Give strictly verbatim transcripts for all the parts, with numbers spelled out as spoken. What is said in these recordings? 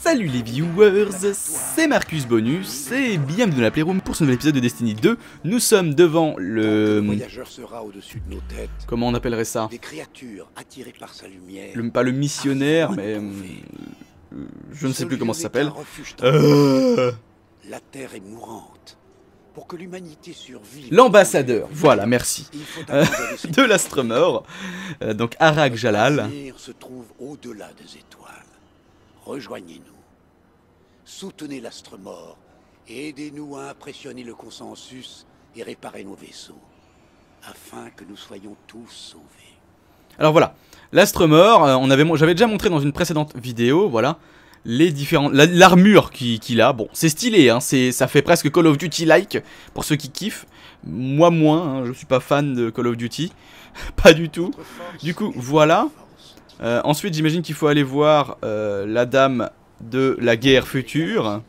Salut les viewers, c'est Marcus Bonus et bienvenue dans la Playroom pour ce nouvel épisode de Destiny deux. Nous sommes devant le... Comment on appellerait ça? Des créatures attirées par sa lumière. Le... Pas le missionnaire, mais... Euh, je ne sais plus comment ça s'appelle. Euh... La terre est mourante. Pour que l'humanité survive... L'ambassadeur, voilà, merci. Euh, de l'Astremort, euh, donc Arak Jalal. L'avenir se trouve au-delà des étoiles. Rejoignez-nous. Soutenez l'Astremort et aidez-nous à impressionner le consensus et réparer nos vaisseaux, afin que nous soyons tous sauvés. Alors voilà, l'Astremort, euh, on avait, j'avais déjà montré dans une précédente vidéo, voilà, les différentes, l'armure qu'il qu'il a. Bon, c'est stylé, hein, c'est, ça fait presque Call of Duty-like pour ceux qui kiffent. Moi moins, hein, je suis pas fan de Call of Duty, pas du tout. Du coup, voilà. Euh, ensuite, j'imagine qu'il faut aller voir euh, la dame de la guerre future.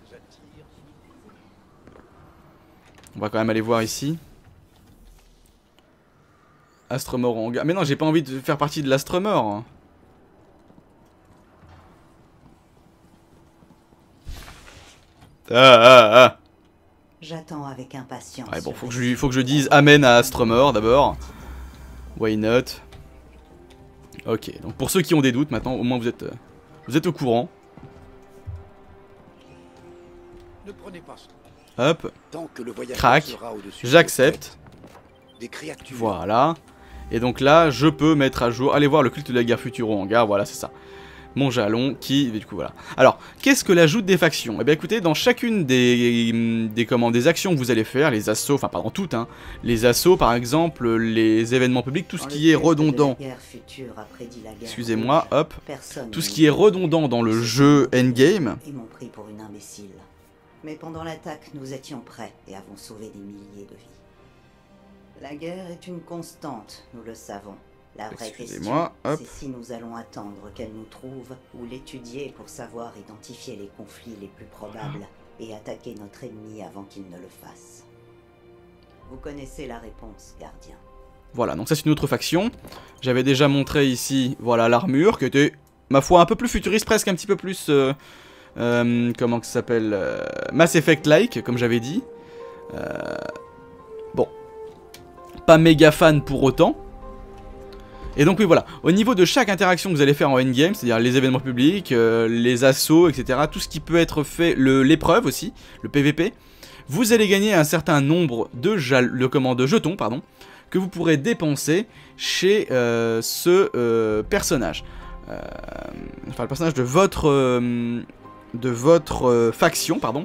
On va quand même aller voir ici. Astremort en gars. Mais non, j'ai pas envie de faire partie de l'Astremort. Ah ah ah. J'attends avec impatience. Ouais, bon, faut que je, faut que je dise amen à Astremort d'abord. Why not? Ok, donc pour ceux qui ont des doutes, maintenant au moins vous êtes, euh, vous êtes au courant. Ne prenez pas ça. Hop, Tant que le voyageur crac, sera au-dessus de j'accepte. des créatures. Voilà. Et donc là, je peux mettre à jour, allez voir le culte de la guerre future au hangar, voilà, c'est ça. Mon jalon qui, du coup, voilà. Alors, qu'est-ce que l'ajout des factions? Eh bien, écoutez, dans chacune des, des, comment, des actions que vous allez faire, les assauts, enfin, pas dans toutes, hein, les assauts, par exemple, les événements publics, tout ce qui est redondant. Excusez-moi, hop. Tout ce qui est redondant dans le jeu endgame. Ils m'ont pris pour une imbécile. Mais pendant l'attaque, nous étions prêts et avons sauvé des milliers de vies. La guerre est une constante, nous le savons. La vraie question, c'est si nous allons attendre qu'elle nous trouve ou l'étudier pour savoir identifier les conflits les plus probables et attaquer notre ennemi avant qu'il ne le fasse. Vous connaissez la réponse, gardien. Voilà, donc ça c'est une autre faction. J'avais déjà montré ici, voilà, l'armure qui était, ma foi, un peu plus futuriste, presque un petit peu plus, euh, euh, comment ça s'appelle, euh, Mass Effect-like, comme j'avais dit. Euh, bon, pas méga fan pour autant. Et donc oui voilà, au niveau de chaque interaction que vous allez faire en endgame, c'est-à-dire les événements publics, euh, les assauts, et cetera, tout ce qui peut être fait, l'épreuve aussi, le P V P, vous allez gagner un certain nombre de, de, comment, de jetons pardon, que vous pourrez dépenser chez euh, ce euh, personnage. Euh, enfin le personnage de votre, euh, de votre euh, faction, pardon,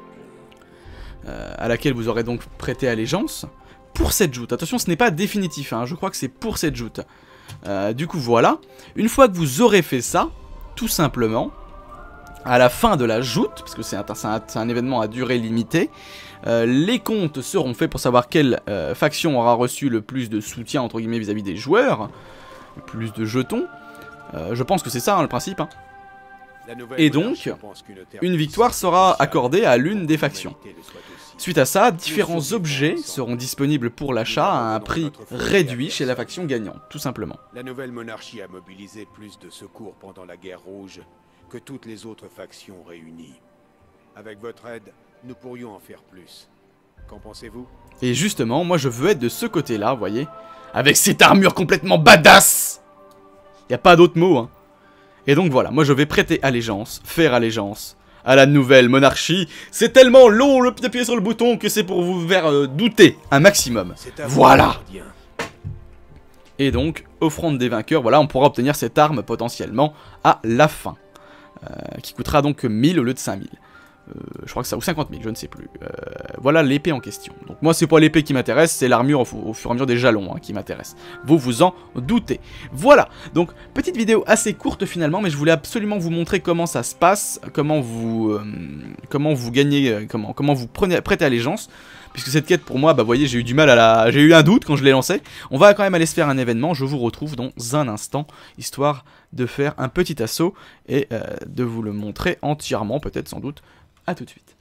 euh, à laquelle vous aurez donc prêté allégeance. Pour cette joute, attention ce n'est pas définitif, hein, je crois que c'est pour cette joute. Euh, du coup voilà, une fois que vous aurez fait ça, tout simplement, à la fin de la joute, parce que c'est un, un, un événement à durée limitée, euh, les comptes seront faits pour savoir quelle euh, faction aura reçu le plus de soutien entre guillemets vis-à-vis des joueurs, le plus de jetons, euh, je pense que c'est ça hein, le principe, hein. Et donc, une victoire sera accordée à l'une des factions. Suite à ça, différents objets seront disponibles pour l'achat à un prix réduit chez la faction gagnante, tout simplement. La nouvelle monarchie a mobilisé plus de secours pendant la guerre rouge que toutes les autres factions réunies. Avec votre aide, nous pourrions en faire plus. Qu'en pensez-vous? Et justement, moi je veux être de ce côté-là, vous voyez, avec cette armure complètement badass. Y a pas d'autre mot, hein. Et donc voilà, moi je vais prêter allégeance, faire allégeance à la nouvelle monarchie. C'est tellement long le d'appuyer sur le bouton que c'est pour vous faire euh, douter un maximum. Voilà. Et donc, offrande des vainqueurs, voilà, on pourra obtenir cette arme potentiellement à la fin. Euh, qui coûtera donc mille au lieu de cinq mille. Euh, je crois que ça, ou cinquante mille, je ne sais plus. Euh, voilà l'épée en question. Donc moi c'est pas l'épée qui m'intéresse, c'est l'armure au, au fur et à mesure des jalons hein, qui m'intéresse. Vous vous en doutez. Voilà, donc petite vidéo assez courte finalement, mais je voulais absolument vous montrer comment ça se passe, comment vous, euh, comment vous gagnez, euh, comment, comment vous prenez, prêtez allégeance. Puisque cette quête pour moi, bah vous voyez, j'ai eu du mal à la... J'ai eu un doute quand je l'ai lancé. On va quand même aller se faire un événement, je vous retrouve dans un instant, histoire de faire un petit assaut et euh, de vous le montrer entièrement, peut-être sans doute. A tout de suite.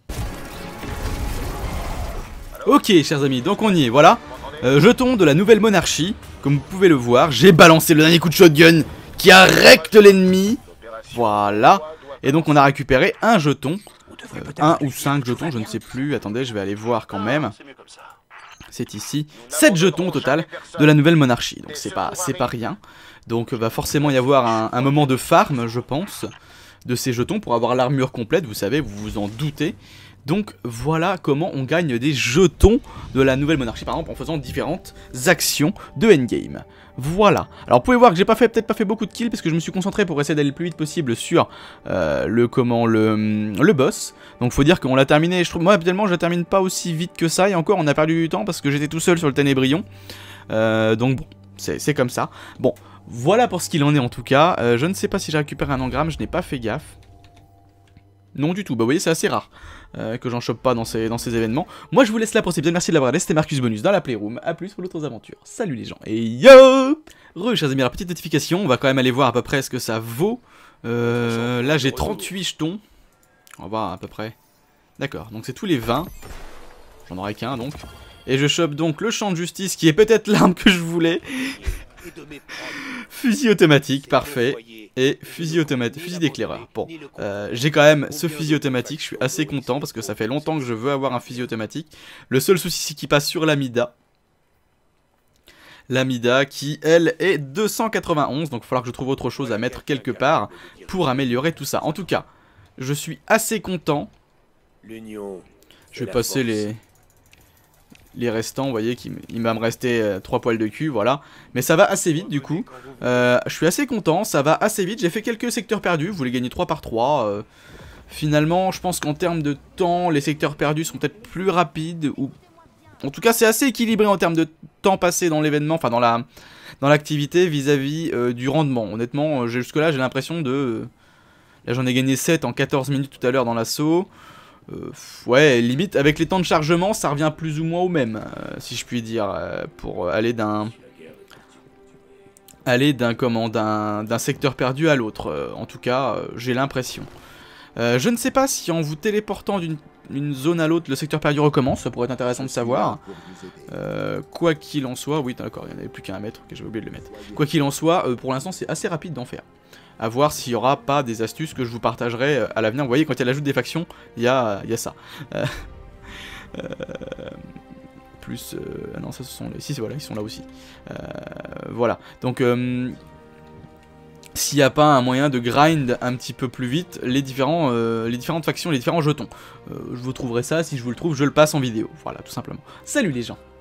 Ok chers amis, donc on y est, voilà. Euh, jeton de la nouvelle monarchie, comme vous pouvez le voir, j'ai balancé le dernier coup de shotgun qui arrête l'ennemi. Voilà. Et donc on a récupéré un jeton, euh, un ou cinq jetons, je ne sais plus. Attendez, je vais aller voir quand même. C'est ici, sept jetons au total de la nouvelle monarchie. Donc c'est pas, c'est pas rien. Donc va forcément y avoir un, un moment de farm, je pense, de ces jetons pour avoir l'armure complète, vous savez, vous vous en doutez. Donc voilà comment on gagne des jetons de la nouvelle monarchie, par exemple en faisant différentes actions de endgame. Voilà. Alors vous pouvez voir que j'ai pas fait peut-être pas fait beaucoup de kills parce que je me suis concentré pour essayer d'aller le plus vite possible sur euh, le comment le, le boss. Donc faut dire qu'on l'a terminé, je trouve moi habituellement je la termine pas aussi vite que ça et encore on a perdu du temps parce que j'étais tout seul sur le Ténébrion. Euh, donc bon, c'est comme ça. Bon, voilà pour ce qu'il en est en tout cas. Euh, je ne sais pas si j'ai récupéré un engramme, je n'ai pas fait gaffe. Non du tout, bah vous voyez c'est assez rare euh, que j'en chope pas dans ces, dans ces événements. Moi je vous laisse là pour cet épisode, merci de l'avoir regardé, c'était Marcus Bonus dans la Playroom, a plus pour d'autres aventures. Salut les gens, et yo re, chers amis, la petite notification, on va quand même aller voir à peu près ce que ça vaut. Euh, là j'ai trente-huit jetons, on va voir à peu près. D'accord, donc c'est tous les vingt, j'en aurai qu'un donc. Et je chope donc le champ de justice qui est peut-être l'arme que je voulais. Fusil automatique, parfait. Et fusil automatique, fusil d'éclaireur. Bon, euh, j'ai quand même ce fusil automatique, je suis assez content parce que ça fait longtemps que je veux avoir un fusil automatique. Le seul souci c'est qu'il passe sur l'Amida. L'Amida qui, elle, est deux cent quatre-vingt-onze, donc il va falloir que je trouve autre chose à mettre quelque part pour améliorer tout ça. En tout cas, je suis assez content. Je vais passer les... les restants, vous voyez, qui, il va me rester euh, trois poils de cul, voilà. Mais ça va assez vite, du coup. Euh, je suis assez content, ça va assez vite. J'ai fait quelques secteurs perdus, vous les gagnez trois par trois. Euh, finalement, je pense qu'en termes de temps, les secteurs perdus sont peut-être plus rapides. Ou en tout cas, c'est assez équilibré en termes de temps passé dans l'événement, enfin dans la dans l'activité vis-à-vis euh, du rendement. Honnêtement, euh, jusque-là, j'ai l'impression de... Euh, là, j'en ai gagné sept en quatorze minutes tout à l'heure dans l'assaut. Euh, ouais, limite avec les temps de chargement ça revient plus ou moins au même, euh, si je puis dire, euh, pour aller d'un aller d'un comment d'un d'un secteur perdu à l'autre. Euh, en tout cas, euh, j'ai l'impression. Euh, je ne sais pas si en vous téléportant d'une zone à l'autre, le secteur perdu recommence. Ça pourrait être intéressant de savoir. Euh, quoi qu'il en soit, oui, d'accord, il n'y en avait plus qu'à un mètre, que j'avais oublié de le mettre. Quoi qu'il en soit, euh, pour l'instant, c'est assez rapide d'en faire. À voir s'il n'y aura pas des astuces que je vous partagerai à l'avenir. Vous voyez, quand il y a l'ajout des factions, il y a, il y a ça. Euh, euh, plus... Euh, ah non, ça ce sont les... Si, voilà, ils sont là aussi. Euh, voilà. Donc, euh, s'il n'y a pas un moyen de grind un petit peu plus vite les, différents, euh, les différentes factions, les différents jetons. Euh, je vous trouverai ça, si je vous le trouve, je le passe en vidéo. Voilà, tout simplement. Salut les gens!